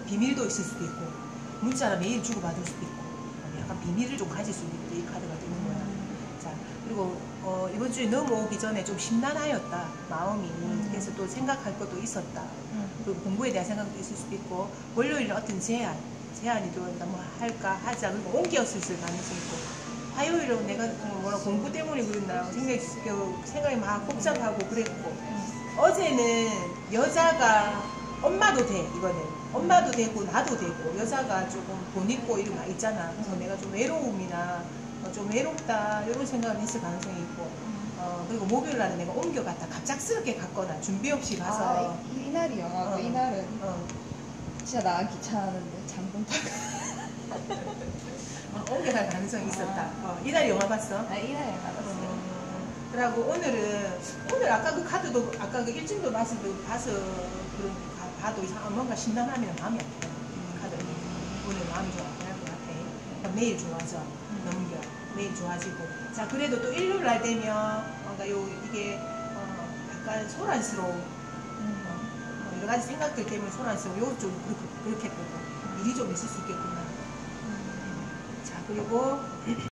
비밀도 있을 수도 있고, 문자를 매일 주고받을 수도 있고, 약간 비밀을 좀 가질 수 있는 이 카드가 되는 거야. 자, 그리고 이번 주에 넘어오기 전에 좀 심란하였다, 마음이. 그래서 또 생각할 것도 있었다. 그리고 공부에 대한 생각도 있을 수도 있고, 월요일은 어떤 제안이 또 뭐 할까 하자, 그리고 옮겼을 가능성이 있고, 화요일은 내가 뭐라 공부 때문에 그랬나 생각이 막 복잡하고 그랬고, 어제는 여자가 엄마도 돼. 이거는 엄마도 되고 나도 되고, 여자가 조금 돈 있고 이런 거 있잖아. 그래서 내가 좀 외로움이나 좀 외롭다 이런 생각을 했을 가능성이 있고, 그리고 목요일 날은 내가 옮겨갔다, 갑작스럽게 갔거나 준비 없이 가서. 이날이 영화고 이날은 진짜 나가기 귀찮았는데 장본 타고 옮겨갈 가능성이 있었다. 이날 영화 봤어? 이날 영화 봤어요. 그리고 오늘 아까 그 카드도, 아까 그 일진도 봐서 봐도 뭔가 심란하면 마음이 아프다. 카드 오늘 마음이 좀 아플 것 같아. 그러니까 매일 좋아져. 넘겨. 매일 좋아지고. 자, 그래도 또 일요일 날 되면 뭔가 이게 약간 소란스러운 여러 가지 생각들 때문에 소란스러운, 요거 좀 그렇게 보고 일이 좀 있을 수 있겠구나. 자, 그리고